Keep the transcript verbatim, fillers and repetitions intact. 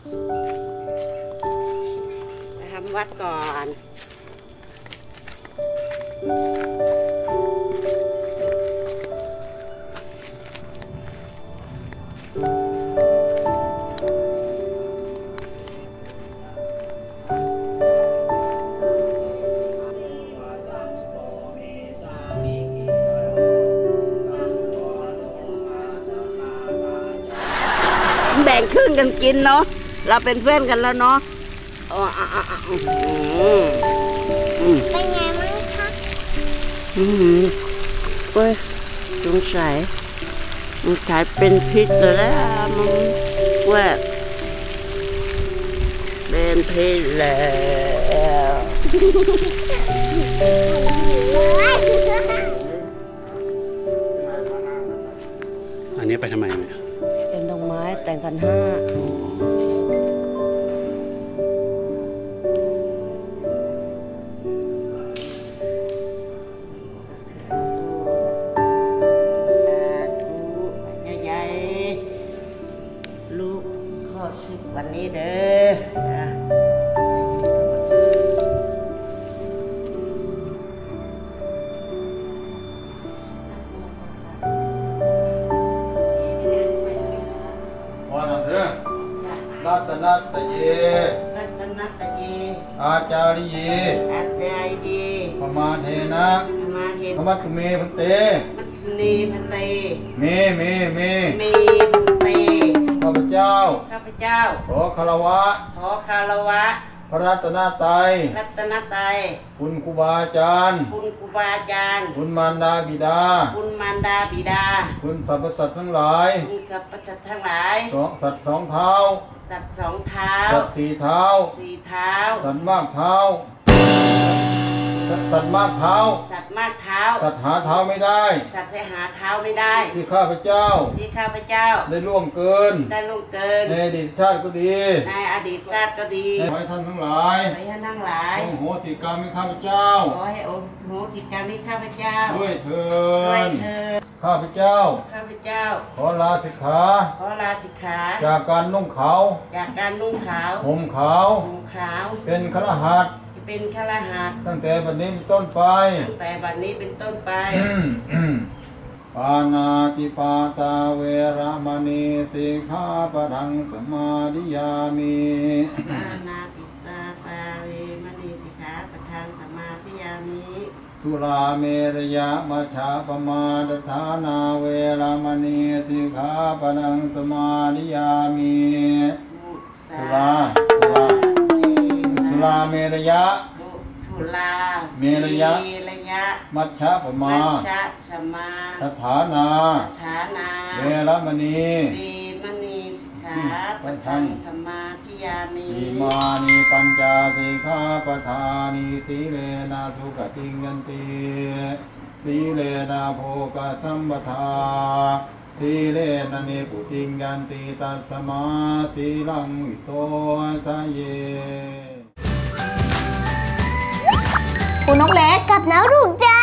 ไปทำวัดก่อนแบ่งครึ่งกันกินเนาะเราเป็นเพื่อนกันแล้วเนาะอ๋อเป็นไงมั้งคะอืมเว้ยสงสัยสงสัยเป็นพิษแล้วมันเว้ยเป็นพิษแล้วอันนี้ไปทำไมเนี่ยเป็นดอกไม้แต่งกันห้าใหญ่ๆลูกข้อสิบวันนี้เด้อรัตนัตเยรัตนัตเยอาจาริเยอาจารย์เยปมาเทนะปมาเทนะธรรมตุเมพันเตมัตนีพันเตเมเมเมเมพันเตข้าพเจ้าข้าพเจ้าขอคารวะขอคารวะพระรัตนตรัยรัตนตรัยคุณครูบาอาจารย์คุณครูบาอาจารย์คุณมารดาบิดาคุณมารดาบิดาคุณสรรพสัตว์ทั้งหลายคุณสรรพสัตว์ทั้งหลายสองสัตว์สองเท้าสัตว์สองเท้าสัตว์สี่เท้าสี่เท้าสัตว์มากเท้าสัตว์มากเท้าสัตว์มากเท้าสัตว์หาเท้าไม่ได้สัตว์ที่หาเท้าไม่ได้ที่ข้าพเจ้าที่ข้าพเจ้าได้ล่วงเกินได้ล่วงเกินในอดีตชาติก็ดีในอดีตชาติก็ดีขอให้ท่านทั้งหลายขอให้ท่านทั้งหลายโอโหสิกรรมให้ข้าพเจ้าขอให้โอโหสิกรรมให้ข้าพเจ้าด้วยเถิดด้วยเถิดข้าพเจ้าข้าพเจ้าขอลาสิกขาขอลาสิกขาจากการนุ่งขาวจากการนุ่งขาวห่มขาวห่มขาวเป็นฆรหัสถ์เป็นฆรหัสถ์ตั้งแต่บัดนี้เป็นต้นไปตั้งแต่บัดนี้เป็นต้นไปปานาติปาตาเวระมณีสิกขาปะทังสมาธิยามิปานาติปาตาเวมณีสิกขาปะทังสมาธิยามิทุราเมรยะมัชฌะปมาทฐานาเวระมณีสิกขาปะทังสมาธิยามิทุราทุราทุราเมรยะทุลาเมรยะมัชฌะปมาสถานาเวรมณีสิกขาปะทังสมาธิยามิอิมานิปัญจสิกขาปทานิสีเลนะสุขติงยันติสีเลนะโภคสัมปทาสีเลนะเนปุติงยันติตัสมาสีลังวิโสทะเยคุณนกเล็กกับน้าลูกจ้า